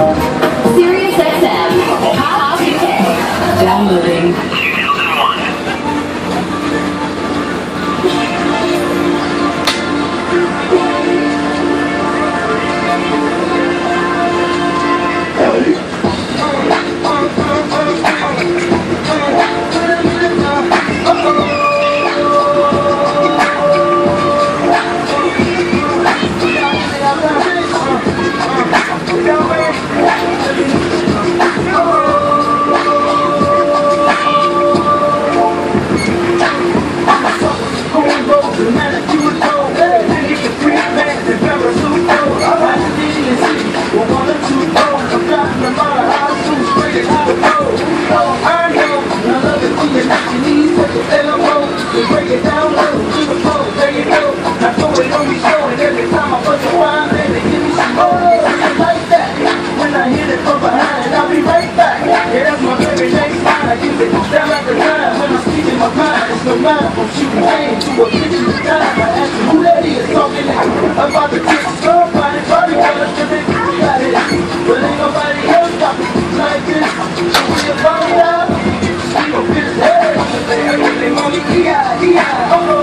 Sirius XM, Top UK. Downloading. About the kids, somebody probably wanna strip it. Got it, but ain't nobody else got it like this. So we about it out. We gon' fit his head. They mommy, yeah. Oh,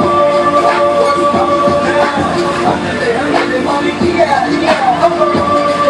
they mommy, yeah. Oh,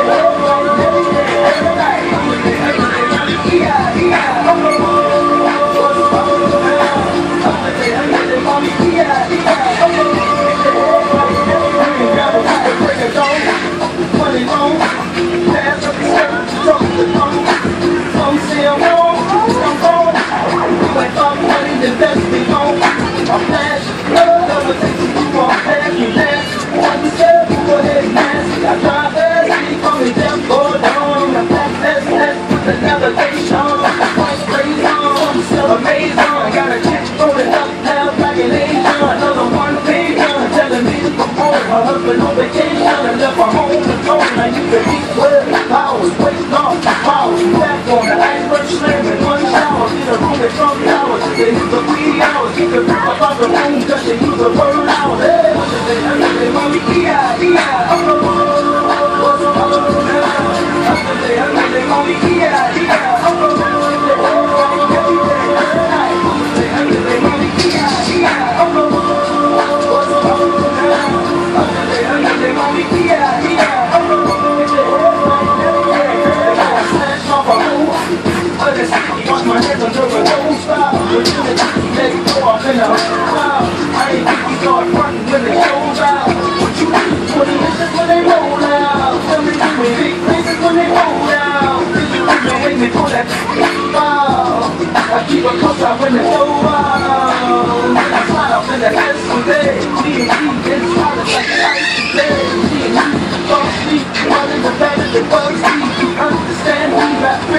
keep a close eye when it's over. I slide off in the head someday. D&D gets hotter like an ice today. D&D, fall asleep, running the bed at the bug sleep. Understand we rap